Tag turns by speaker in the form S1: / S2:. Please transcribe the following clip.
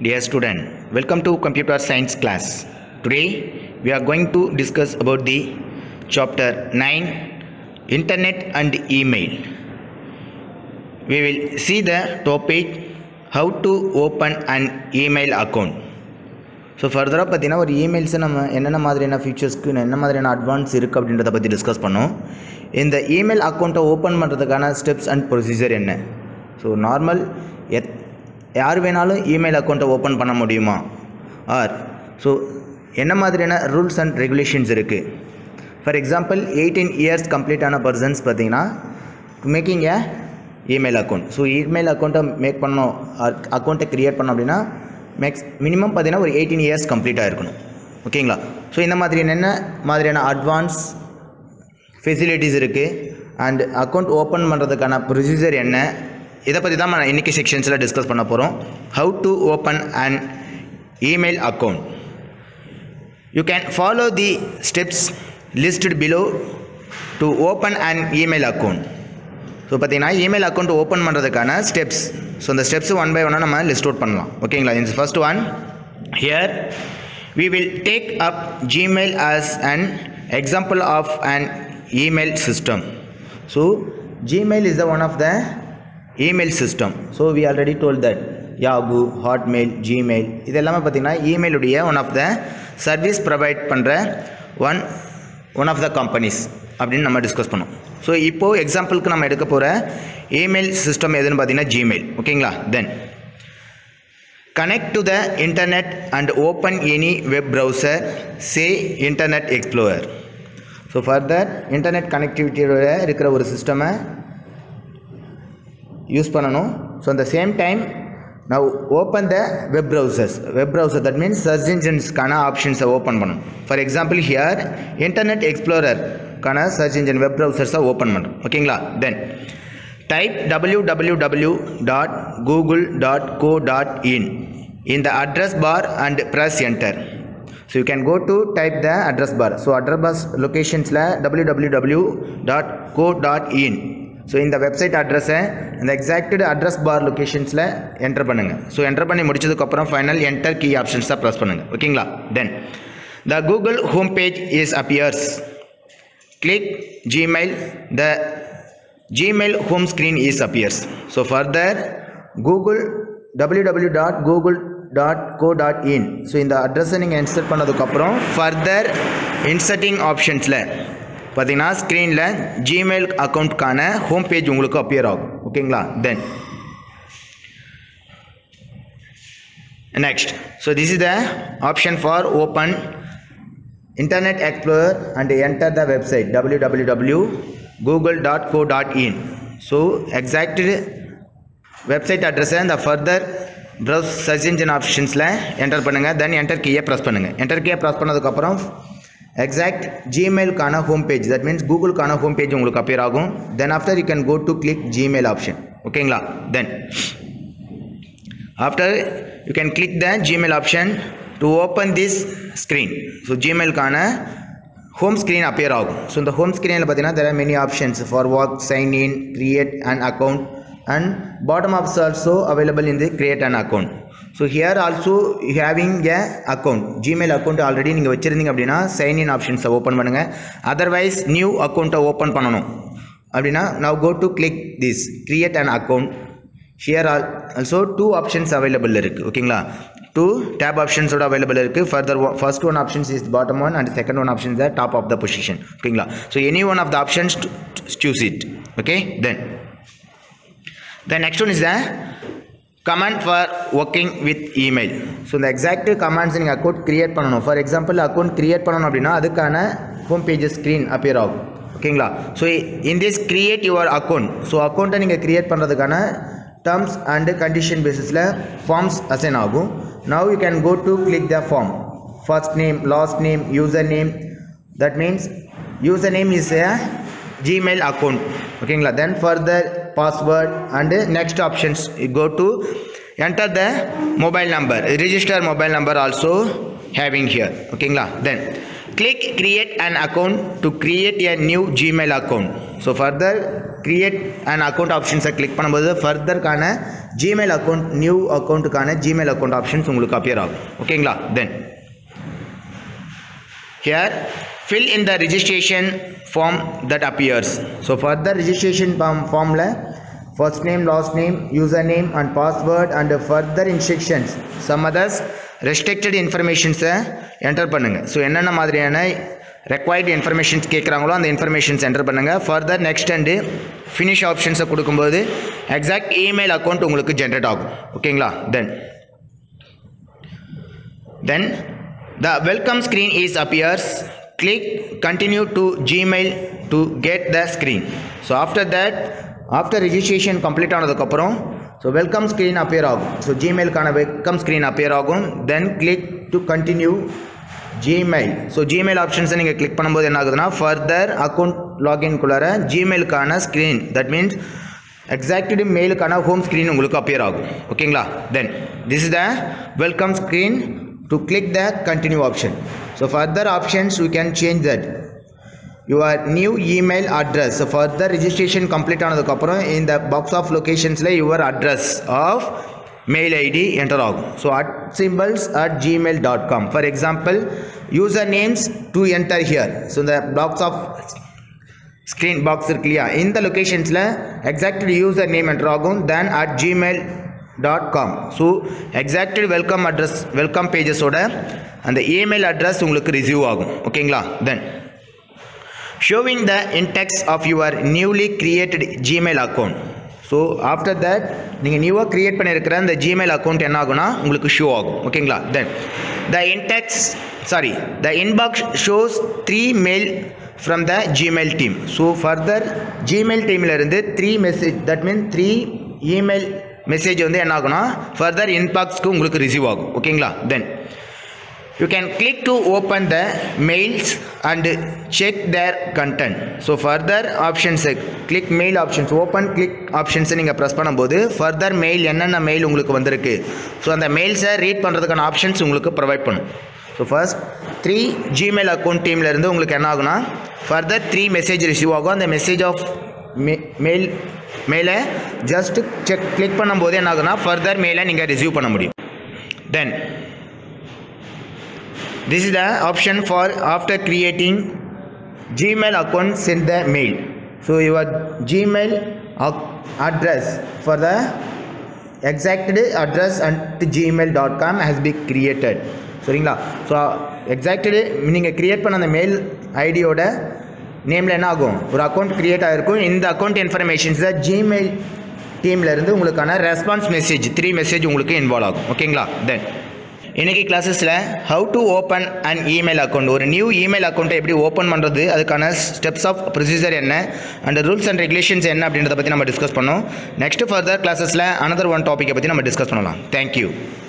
S1: Dear student, welcome to computer science class. Today we are going to discuss about the chapter 9 Internet and Email. We will see the topic how to open an email account. So ஃபர்தராக பார்த்தீங்கன்னா ஒரு இமெயில்ஸை நம்ம என்னென்ன மாதிரியான ஃபீச்சர்ஸ்க்கு என்ன மாதிரியான advance இருக்குது அப்படின்றத பற்றி டிஸ்கஸ் பண்ணோம். இந்த இமெயில் அக்கௌண்ட்டை ஓப்பன் பண்ணுறதுக்கான ஸ்டெப்ஸ் அண்ட் ப்ரொசீஜர் என்ன? ஸோ நார்மல் யார் வேணாலும் இமெயில் அக்கௌண்ட்டை ஓப்பன் பண்ண முடியுமா? ஸோ என்ன மாதிரியான ரூல்ஸ் அண்ட் ரெகுலேஷன்ஸ் இருக்குது? ஃபார் எக்ஸாம்பிள் 18 இயர்ஸ் கம்ப்ளீட் ஆன பர்சன்ஸ் பார்த்தீங்கன்னா making a email account. So email அக்கௌண்ட்டை மேக் பண்ணோம், அக்கௌண்ட்டை க்ரியேட் பண்ணோம் அப்படின்னா மினிமம் பார்த்தீங்கன்னா ஒரு 18 இயர்ஸ் கம்ப்ளீட்டாக இருக்கணும். ஓகேங்களா? ஸோ இந்த மாதிரி என்ன மாதிரியான அட்வான்ஸ் ஃபெசிலிட்டிஸ் இருக்குது அண்ட் அக்கௌண்ட் ஓப்பன் பண்ணுறதுக்கான ப்ரொசீஜர் என்ன, இதை பற்றி தான் நான் இன்றைக்கி செக்ஷன்ஸில் டிஸ்கஸ் பண்ண போகிறோம். How to open an email account. You can follow the steps listed below to open an email account. So பார்த்தீங்கன்னா இமெயில் அக்கௌண்ட் ஓப்பன் பண்ணுறதுக்கான ஸ்டெப்ஸ். ஸோ இந்த ஸ்டெப்ஸ் ஒன் பை ஒன்னாக நம்ம லிஸ்ட் அவுட் பண்ணலாம். ஓகேங்களா? இந்த first one, here we will take up Gmail as an example of an email system. So Gmail is the one of the email system. So we already told that Yahoo, Hotmail, Gmail இதெல்லாமே பார்த்தீங்கன்னா இமெயிலுடைய one of the service provide பண்ணுற one of the companies அப்படின்னு நம்ம discuss பண்ணோம். So இப்போது எக்ஸாம்பிளுக்கு நம்ம எடுக்க போகிற இமெயில் சிஸ்டம் எதுன்னு பார்த்தீங்கன்னா ஜிமெயில். ஓகேங்களா? தென் connect to the internet and open any web browser, say Internet Explorer. So further internet connectivity இருக்கிற ஒரு சிஸ்டமை யூஸ் பண்ணணும். ஸோ அந்த same time now open the web browser, that means search enginesக்கான ஆப்ஷன்ஸை ஓப்பன் பண்ணணும். ஃபார் எக்ஸாம்பிள் ஹியர் இன்டர்நெட் எக்ஸ்ப்ளோரருக்கான search engine web ப்ரௌசர்ஸை ஓப்பன் பண்ணுறோம். ஓகேங்களா? தென் type www.google.co.in in the address bar and press enter. So you can go to type the address bar. So address bar locations la www.co.in. So in the website address and the exact address bar locations la enter பண்ணுங்க. So enter பண்ணி முடிச்சதுக்கு அப்புறம் final enter key options press பண்ணுங்க. ஓகேங்களா? Then the Google home page is appears. Click Gmail, the Gmail home screen is appears. So further Google www.google.co.in. So இந்த அட்ரஸை நீங்கள் insert பண்ணதுக்கு அப்புறம் ஃபர்தர் இன்சர்ட்டிங் ஆப்ஷன்ஸில் பார்த்தீங்கன்னா ஸ்க்ரீனில் ஜிமெயில் அக்கௌண்ட்கான ஹோம் பேஜ் உங்களுக்கு அப்பியர் ஆகும். ஓகேங்களா? தென் next, so this is the option for open Internet Explorer and enter the website www.google.co.in. so exact website address and the further browse search engine optionsல enter பண்ணுங்க. then enter key press பண்ணுங்க. enter key press பண்ணதுக்கு அப்புறம் exact gmail-கான home page, that means google-கான home page உங்களுக்கு appear ஆகும். then after you can go to click gmail option. ஓகேங்களா? then after you can click the gmail option to open this screen. so gmail-கான home screen appear ஆகும். so இந்த home screen-ல பார்த்தீங்கன்னா there are many options for work, sign in, create an account and bottom of also available in the create an account. so here also you having a account, gmail account already நீங்கள் வச்சிருந்தீங்க அப்படின்னா sign in options open பண்ணுங்க. otherwise new account open பண்ணணும் அப்படின்னா now go to click this create an account. here also two options available இருக்கு. ஓகேங்களா? two tab options available இருக்கு. further first one options is bottom one and second one option is the top of the position. ஓகேங்களா? so any one of the options choose it. okay? then the next one is the command for working with email. so the exact commands நீங்கள் account create பண்ணணும். For example account create பண்ணணும் அப்படின்னா அதுக்கான home page screen appear ஆகும். ஓகேங்களா? So in this create your account. So அக்கௌண்ட்டை நீங்கள் create பண்ணுறதுக்கான டேர்ம்ஸ் அண்ட் கண்டிஷன் பேசிஸில் ஃபார்ம்ஸ் அசைன் ஆகும். now you can go to click the form, first name, last name, username, that means username is a Gmail account. ஓகேங்களா? then further password and next options you go to enter the mobile number, register mobile number also having here. ஓகேங்களா? then click create an account to create a new Gmail account. So further create and account ஆப்ஷன்ஸை click பண்ணும்போது ஃபர்தர்க்கான Gmail account new அக்கௌண்ட்டுக்கான Gmail account options உங்களுக்கு appear ஆகும். ஓகேங்களா? Then here fill in the registration form that appears. So further registration form la first name, last name, username and password and further instructions some others restricted informations enter பண்ணுங்க. So என்னென்ன மாதிரியான required informations கேட்குறாங்களோ அந்த informations enter பண்ணுங்க. further next and finish options கொடுக்கும்போது exact email account உங்களுக்கு generate ஆகும். ஓகேங்களா? then the welcome screen is appears. Click continue to Gmail to get the screen. So after that, after registration complete ஆனதுக்கு அப்புறம் so welcome screen appear ஆகும். So Gmail கான welcome screen appear ஆகும். Then click to continue Gmail. So Gmail options நீங்க click பண்ணும்போது என்ன ஆகுதுன்னா further account login குள்ளார Gmail கான screen, that means exactly mail கான home screen உங்களுக்கு appear ஆகும். ஓகேங்களா? Then this is the welcome screen. To click the continue option. So further options we can change that your new email address. So further registration complete ஆனதுக்கு அப்புறம் in the box of locations la your address of mail id enter ஆகும். So @symbols@gmail.com. For example usernames to enter here. So the box of screen box இருக்கு இல்லையா, இந்த லொகேஷன்ஸ்ல exactly user name enter ஆகும். then @gmail.com. so exactly welcome address welcome pages ஓட அந்த email address உங்களுக்கு receive ஆகும். ஓகேங்களா? then showing the index of your newly created Gmail account. so after that நீங்க நியூவா கிரியேட் பண்ணியிருக்கிற அந்த Gmail account என்ன ஆகும்னா உங்களுக்கு ஷோ ஆகும். ஓகேங்களா? then the inbox shows 3 mail from the Gmail team. so further Gmail teamல இருந்து 3 message, that means 3 email message வந்து என்ன ஆகும்னா ஃபர்தர் இன்பாக்ஸ்க்கு உங்களுக்கு ரிசீவ் ஆகும். ஓகேங்களா? Then you can click to open the mails and check their content. So further ஆப்ஷன்ஸை click mail options open click ஆப்ஷன்ஸை நீங்கள் ப்ரெஸ் பண்ணும்போது ஃபர்தர் மெயில் என்னென்ன மெயில் உங்களுக்கு வந்திருக்கு ஸோ அந்த மெயில்ஸை ரீட் பண்ணுறதுக்கான ஆப்ஷன்ஸ் உங்களுக்கு ப்ரொவைட் பண்ணும். ஸோ ஃபர்ஸ்ட் 3 Gmail அக்கௌண்ட் டீம்லேருந்து உங்களுக்கு என்ன ஆகுனா ஃபர்தர் 3 மெசேஜ் ரிசீவ் ஆகும். அந்த மெசேஜ் ஆஃப் மெயிலை ஜஸ்ட் கிளிக் பண்ணும்போது என்ன ஆகுனா ஃபர்தர் மெயிலை நீங்கள் ரிசீவ் பண்ண முடியும். Then this is the option for after creating Gmail account send the mail. so your Gmail address for the exact address at gmail.com has been created. சரிங்களா? So exactly நீங்கள் create பண்ண அந்த mail ஐடியோட நேமில் என்ன ஆகும், ஒரு அக்கௌண்ட் கிரியேட் ஆகிருக்கும். இந்த அக்கௌண்ட் இன்ஃபர்மேஷன்ஸை Gmail டீம்லேருந்து உங்களுக்கான ரெஸ்பான்ஸ் மெசேஜ் 3 மெசேஜ் உங்களுக்கு இன்வால்வ் ஆகும். ஓகேங்களா? தென் இன்றைக்கி கிளாஸஸில் how to open and email account, ஒரு நியூ இமெயில் அக்கௌண்ட்டை எப்படி ஓப்பன் பண்ணுறது, அதுக்கான ஸ்டெப்ஸ் ஆஃப் ப்ரொசீஜர் என்ன அண்ட் ரூல்ஸ் அண்ட் ரெகுலேஷன்ஸ் என்ன அப்படின்றத பற்றி நம்ம டிஸ்கஸ் பண்ணோம். நெக்ஸ்ட் ஃபர்தர் கிளாஸஸில் another one டாப்பிக்கை பற்றி நம்ம டிஸ்கஸ் பண்ணலாம். தேங்க்யூ.